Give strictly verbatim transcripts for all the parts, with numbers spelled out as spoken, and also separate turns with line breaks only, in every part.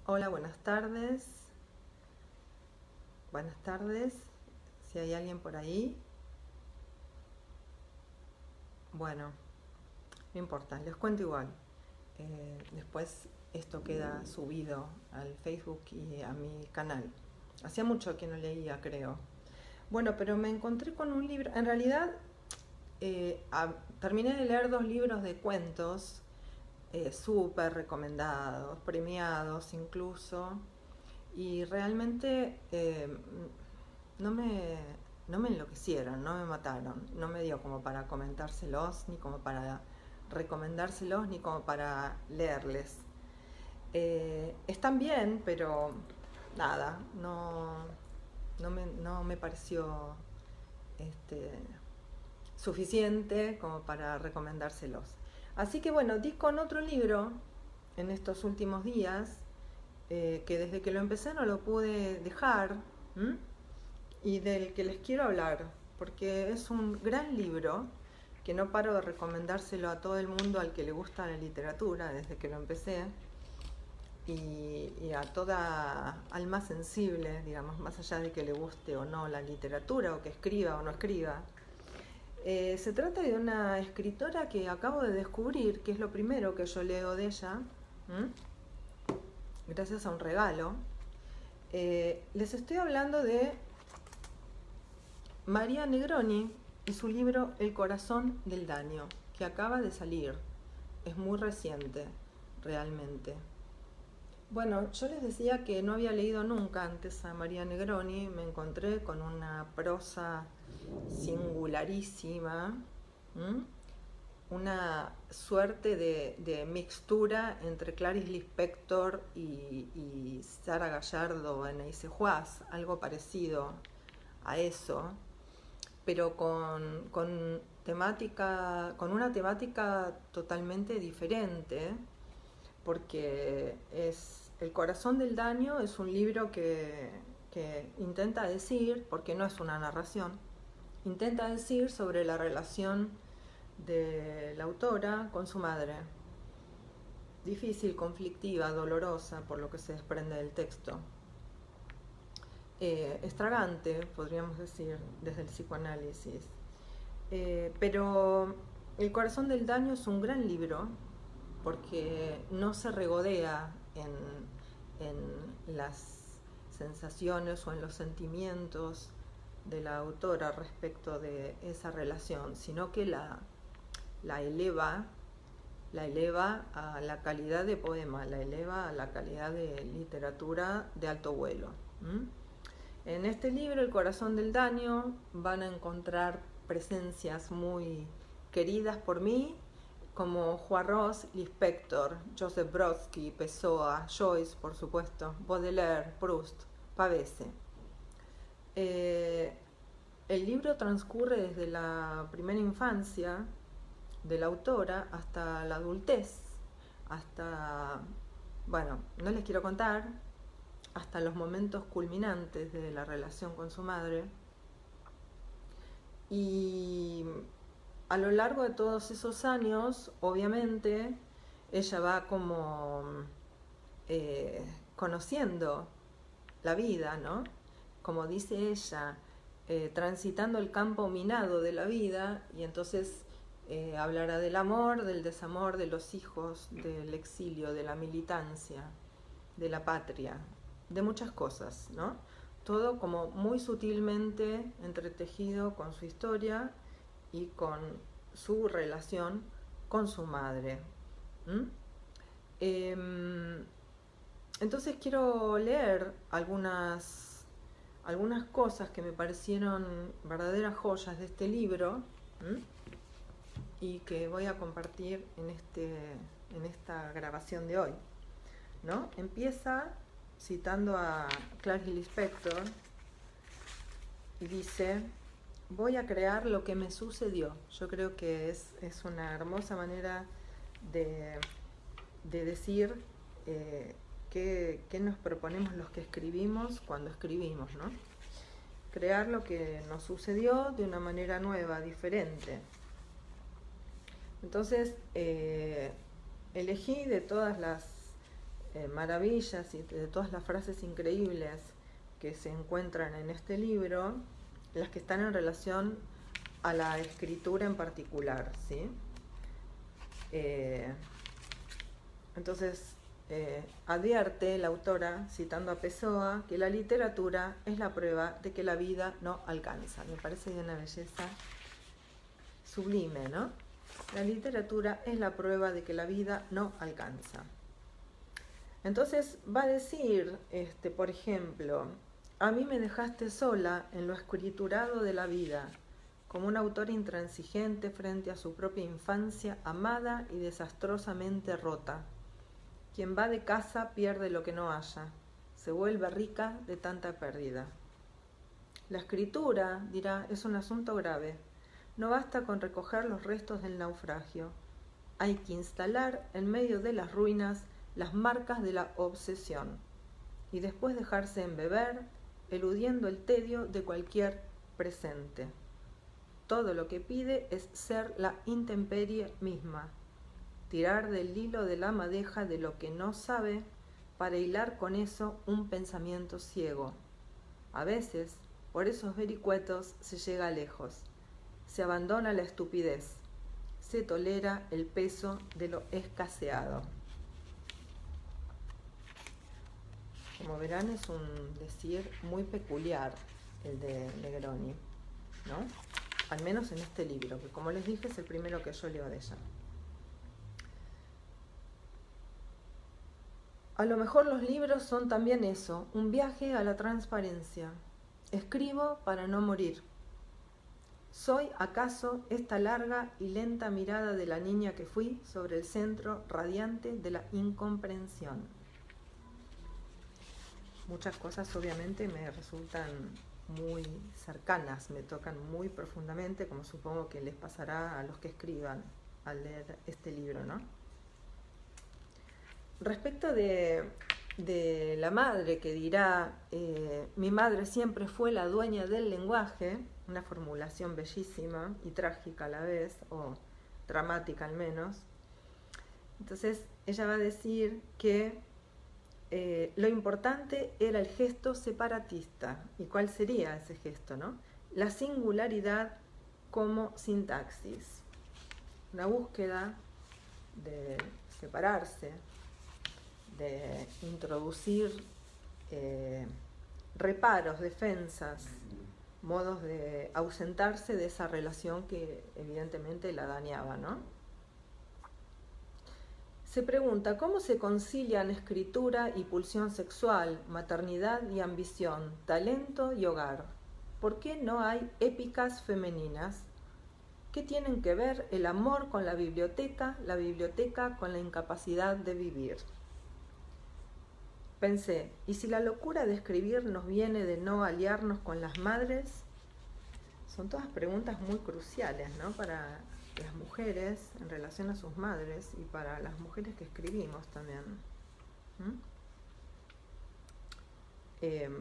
Hola, buenas tardes. Buenas tardes. Si hay alguien por ahí. Bueno, no importa, les cuento igual. Eh, después esto queda subido al Facebook y a mi canal. Hacía mucho que no leía, creo. Bueno, pero me encontré con un libro. En realidad, eh, a- terminé de leer dos libros de cuentos eh, súper recomendados, premiados incluso. Y realmente eh, no me, no me enloquecieron, no me mataron, no me dio como para comentárselos, ni como para recomendárselos, ni como para leerles. Eh, están bien, pero nada, no, no, me, no me pareció este, suficiente como para recomendárselos. Así que bueno, di con otro libro en estos últimos días, eh, que desde que lo empecé no lo pude dejar. ¿M? Y del que les quiero hablar, porque es un gran libro que no paro de recomendárselo a todo el mundo al que le gusta la literatura desde que lo empecé, y, y a toda alma sensible, digamos, más allá de que le guste o no la literatura o que escriba o no escriba. Eh, se trata de una escritora que acabo de descubrir, que es lo primero que yo leo de ella, ¿m? Gracias a un regalo. Eh, les estoy hablando de María Negroni y su libro El corazón del daño, que acaba de salir. Es muy reciente, realmente. Bueno, yo les decía que no había leído nunca antes a María Negroni. Me encontré con una prosa singularísima, ¿m? Una suerte de, de mixtura entre Clarice Lispector y, y Sara Gallardo en Eise Juaz, algo parecido a eso, pero con, con, temática, con una temática totalmente diferente, porque es El corazón del daño es un libro que, que intenta decir, porque no es una narración, intenta decir sobre la relación de la autora con su madre. Difícil, conflictiva, dolorosa, por lo que se desprende del texto. Eh, estragante, podríamos decir, desde el psicoanálisis. Eh, pero El corazón del daño es un gran libro porque no se regodea en, en las sensaciones o en los sentimientos de la autora respecto de esa relación, sino que la, la eleva, la eleva a la calidad de poema, la eleva a la calidad de literatura de alto vuelo. ¿Mm? En este libro, El corazón del daño, van a encontrar presencias muy queridas por mí, como Juan Ros, Lispector, Joseph Brodsky, Pessoa, Joyce, por supuesto, Baudelaire, Proust, Pavese. Eh, el libro transcurre desde la primera infancia de la autora hasta la adultez, hasta, bueno, no les quiero contar, hasta los momentos culminantes de la relación con su madre. Y a lo largo de todos esos años, obviamente, ella va como eh, conociendo la vida, ¿no? Como dice ella, eh, transitando el campo minado de la vida, y entonces eh, hablará del amor, del desamor, de los hijos, del exilio, de la militancia, de la patria, de muchas cosas, ¿no? Todo como muy sutilmente entretejido con su historia y con su relación con su madre. ¿Mm? Eh, entonces quiero leer algunas, algunas cosas que me parecieron verdaderas joyas de este libro, ¿m? Y que voy a compartir en, este, en esta grabación de hoy, ¿no? Empieza citando a Clarice Lispector y dice: voy a crear lo que me sucedió. Yo creo que es, es una hermosa manera de, de decir eh, qué, qué nos proponemos los que escribimos cuando escribimos, ¿no? Crear lo que nos sucedió de una manera nueva, diferente. Entonces, eh, elegí de todas las eh, maravillas y de todas las frases increíbles que se encuentran en este libro, las que están en relación a la escritura en particular, ¿sí? Eh, entonces, eh, advierte la autora, citando a Pessoa, que la literatura es la prueba de que la vida no alcanza. Me parece de una belleza sublime, ¿no? La literatura es la prueba de que la vida no alcanza. Entonces va a decir, este, por ejemplo, a mí me dejaste sola en lo escriturado de la vida, como un autor intransigente frente a su propia infancia amada y desastrosamente rota. Quien va de casa pierde lo que no haya, se vuelve rica de tanta pérdida. La escritura, dirá, es un asunto grave. No basta con recoger los restos del naufragio. Hay que instalar en medio de las ruinas las marcas de la obsesión y después dejarse embeber, eludiendo el tedio de cualquier presente. Todo lo que pide es ser la intemperie misma, tirar del hilo de la madeja de lo que no sabe para hilar con eso un pensamiento ciego. A veces, por esos vericuetos se llega lejos, se abandona la estupidez, se tolera el peso de lo escaseado. Como verán, es un decir muy peculiar el de Negroni, ¿no? Al menos en este libro, que como les dije es el primero que yo leo de ella. A lo mejor los libros son también eso, un viaje a la transparencia. Escribo para no morir. ¿Soy acaso esta larga y lenta mirada de la niña que fui sobre el centro radiante de la incomprensión? Muchas cosas obviamente me resultan muy cercanas, me tocan muy profundamente, como supongo que les pasará a los que escriban al leer este libro, ¿no? Respecto de, de la madre que dirá, eh, mi madre siempre fue la dueña del lenguaje, una formulación bellísima y trágica a la vez, o dramática al menos. Entonces ella va a decir que eh, lo importante era el gesto separatista. ¿Y cuál sería ese gesto, no? La singularidad como sintaxis, una búsqueda de separarse, de introducir eh, reparos, defensas, modos de ausentarse de esa relación que evidentemente la dañaba, ¿no? Se pregunta, ¿cómo se concilian escritura y pulsión sexual, maternidad y ambición, talento y hogar? ¿Por qué no hay épicas femeninas? ¿Qué tienen que ver el amor con la biblioteca, la biblioteca con la incapacidad de vivir? Pensé, ¿y si la locura de escribir nos viene de no aliarnos con las madres? Son todas preguntas muy cruciales, ¿no? Para las mujeres en relación a sus madres y para las mujeres que escribimos también. ¿Mm? Eh,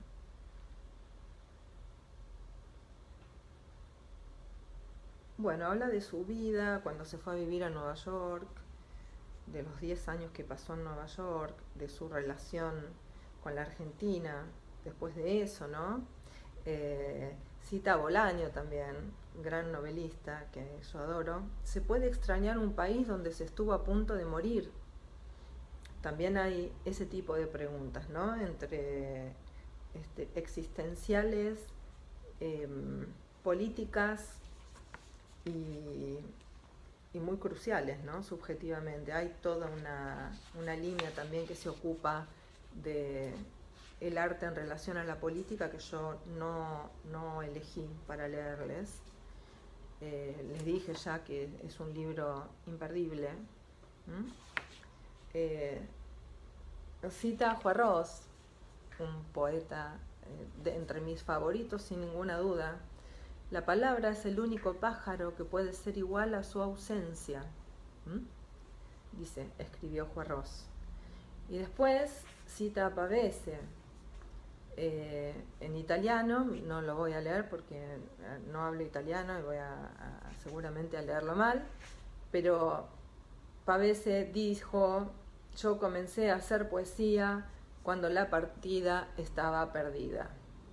bueno, habla de su vida cuando se fue a vivir a Nueva York, de los diez años que pasó en Nueva York, de su relación con la Argentina después de eso, ¿no? Eh, cita a Bolaño también, gran novelista que yo adoro. Se puede extrañar un país donde se estuvo a punto de morir. También hay ese tipo de preguntas, ¿no? Entre este, existenciales, eh, políticas y, y muy cruciales, ¿no? Subjetivamente. Hay toda una, una línea también que se ocupa de el arte en relación a la política que yo no, no elegí para leerles. Eh, les dije ya que es un libro imperdible. ¿Mm? Eh, cita a Juarros, un poeta eh, de, entre mis favoritos sin ninguna duda. La palabra es el único pájaro que puede ser igual a su ausencia. ¿Mm? Dice, escribió Juarros. Y después cita a Pavese. Eh, en italiano, no lo voy a leer porque no hablo italiano y voy a, a seguramente a leerlo mal, pero Pavese dijo yo comencé a hacer poesía cuando la partida estaba perdida.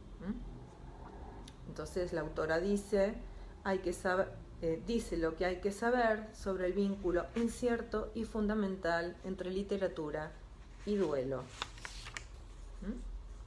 ¿Mm? Entonces la autora dice, hay que saber, eh, dice lo que hay que saber sobre el vínculo incierto y fundamental entre literatura y duelo. ¿Mm?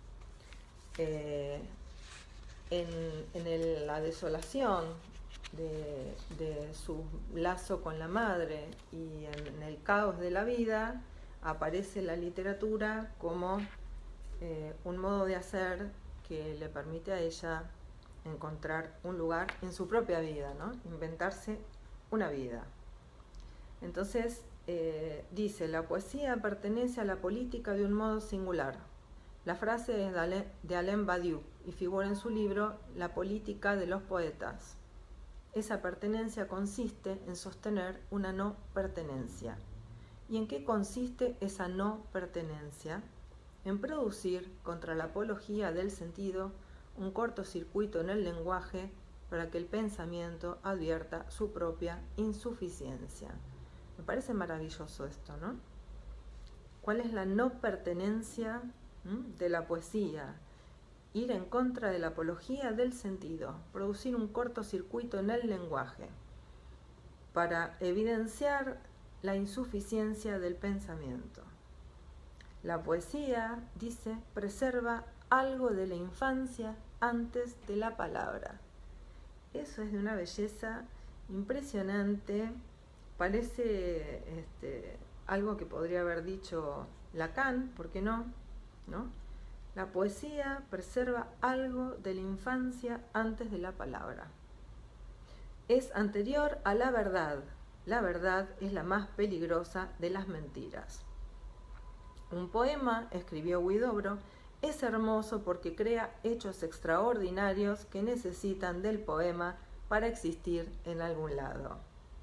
Eh, en en el, la desolación de, de su lazo con la madre y en, en el caos de la vida, aparece la literatura como eh, un modo de hacer que le permite a ella encontrar un lugar en su propia vida, ¿no? Inventarse una vida. Entonces, eh, dice, la poesía pertenece a la política de un modo singular. La frase es de Alain Badiou y figura en su libro La política de los poetas. Esa pertenencia consiste en sostener una no pertenencia. ¿Y en qué consiste esa no pertenencia? En producir, contra la apología del sentido, un cortocircuito en el lenguaje para que el pensamiento advierta su propia insuficiencia. Me parece maravilloso esto, ¿no? ¿Cuál es la no pertenencia de la poesía? Ir en contra de la apología del sentido, producir un cortocircuito en el lenguaje para evidenciar la insuficiencia del pensamiento. La poesía, dice, preserva algo de la infancia antes de la palabra. Eso es de una belleza impresionante, parece este, algo que podría haber dicho Lacan, ¿por qué no? ¿No? La poesía preserva algo de la infancia antes de la palabra. Es anterior a la verdad. La verdad es la más peligrosa de las mentiras. Un poema, escribió Huidobro, es hermoso porque crea hechos extraordinarios que necesitan del poema para existir en algún lado.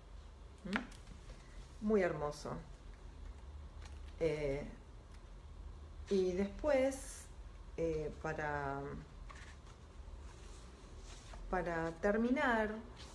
¿Mm? Muy hermoso. Eh, y después, eh, para, para terminar,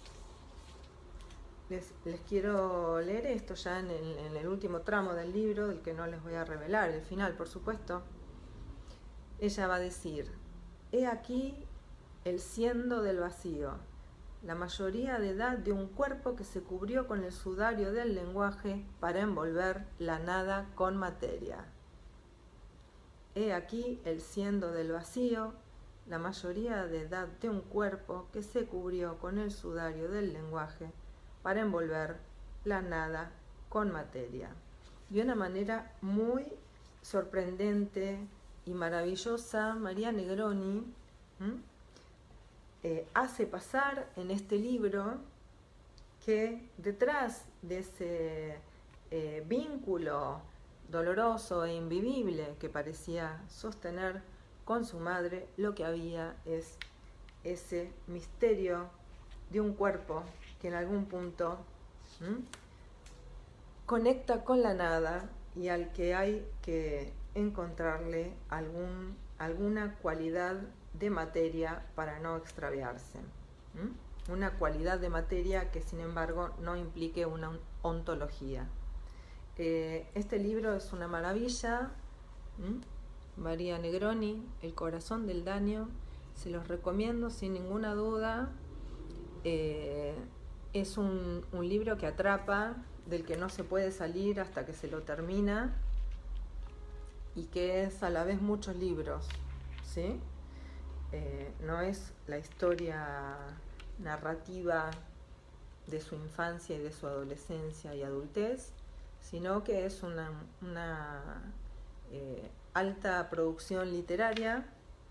Les, les quiero leer esto ya en el, en el último tramo del libro, del que no les voy a revelar el final, por supuesto. Ella va a decir, he aquí el siendo del vacío, la mayoría de edad de un cuerpo que se cubrió con el sudario del lenguaje para envolver la nada con materia. He aquí el siendo del vacío, la mayoría de edad de un cuerpo que se cubrió con el sudario del lenguaje para envolver la nada con materia. De una manera muy sorprendente y maravillosa, María Negroni eh, hace pasar en este libro que detrás de ese eh, vínculo doloroso e invivible que parecía sostener con su madre, lo que había es ese misterio de un cuerpo que en algún punto ¿m? conecta con la nada y al que hay que encontrarle algún, alguna cualidad de materia para no extraviarse. ¿M? Una cualidad de materia que sin embargo no implique una ontología. Eh, este libro es una maravilla. ¿M? María Negroni, El corazón del daño, se los recomiendo sin ninguna duda. Eh, es un, un libro que atrapa, del que no se puede salir hasta que se lo termina y que es a la vez muchos libros, ¿sí? Eh, no es la historia narrativa de su infancia y de su adolescencia y adultez, sino que es una, una eh, alta producción literaria,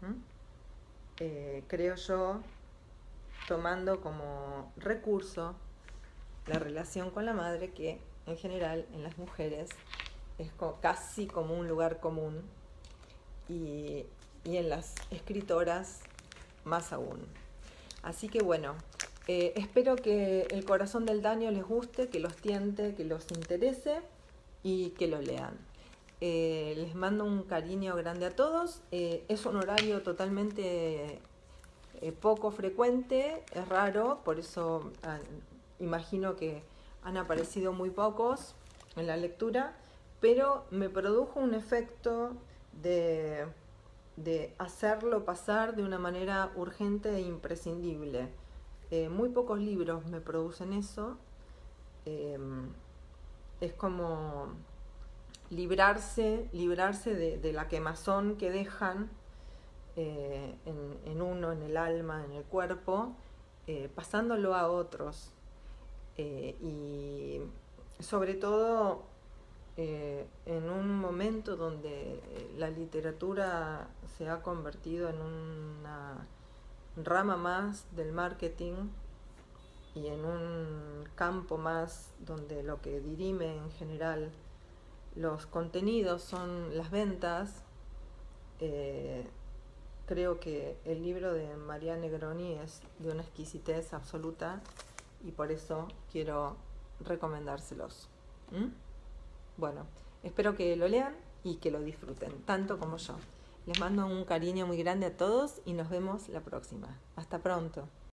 eh, creo yo, tomando como recurso la relación con la madre, que en general en las mujeres es como, casi como un lugar común, y, y en las escritoras más aún. Así que bueno, eh, espero que El corazón del daño les guste, que los tiente, que los interese y que lo lean. Eh, les mando un cariño grande a todos. Eh, es un horario totalmente eh, poco frecuente, es raro, por eso ah, imagino que han aparecido muy pocos en la lectura, pero me produjo un efecto de, de hacerlo pasar de una manera urgente e imprescindible. Eh, muy pocos libros me producen eso. Eh, es como librarse, librarse de, de la quemazón que dejan eh, en, en uno, en el alma, en el cuerpo, eh, pasándolo a otros. Eh, y sobre todo eh, en un momento donde la literatura se ha convertido en una rama más del marketing y en un campo más donde lo que dirime en general los contenidos son las ventas. eh, creo que el libro de María Negroni es de una exquisitez absoluta y por eso quiero recomendárselos. ¿Mm? Bueno, espero que lo lean y que lo disfruten, tanto como yo. Les mando un cariño muy grande a todos y nos vemos la próxima. Hasta pronto.